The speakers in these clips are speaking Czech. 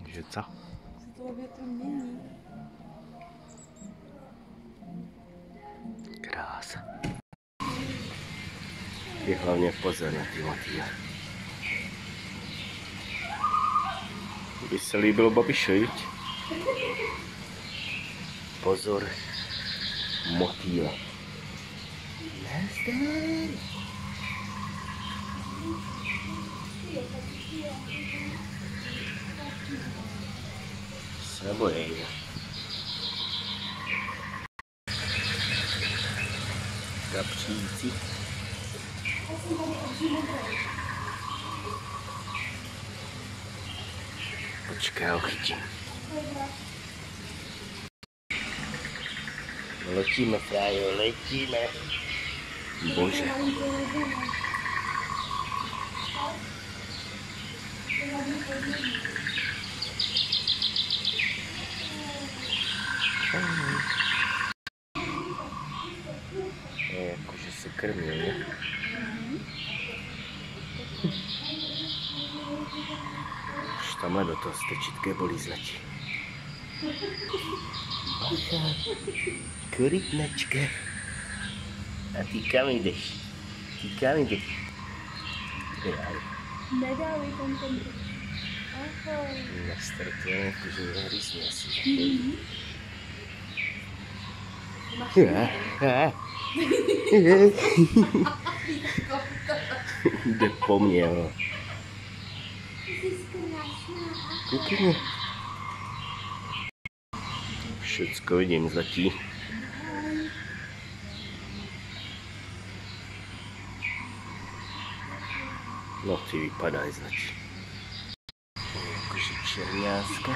Že co? Se toho větru mění. Krása. Je hlavně pozor na ty motýle. By se líbilo Babišovi, viď? Pozor, motýle. Nazdar. Se bojí. Kapříci. Počkej, já ho chytím. Letíme, frájo, letíme. Bože. Jakože se krmí, ne? Už tamhle do toho strčitké bolí zlatí. Bacha, korytnačka. A ty kam jdeš? Ty kam jdeš? Nedávej tam ten. Ahoj. Nastartujeme jakože zahrýsně asi. Jde po mně, jo. Koukej. Všecko vidím zlatí. No ty vypadají zlatí. Jakože čerňáska.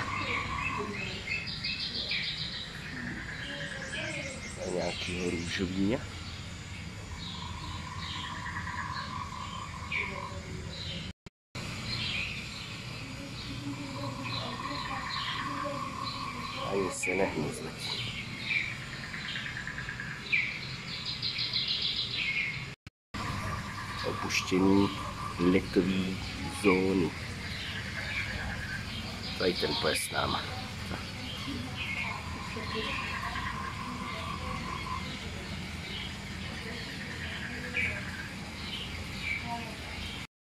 A nějakýho růžovýňa. Ani se nehne zlatí. Opuštěný letový zóny. Tady ten pojezd s náma.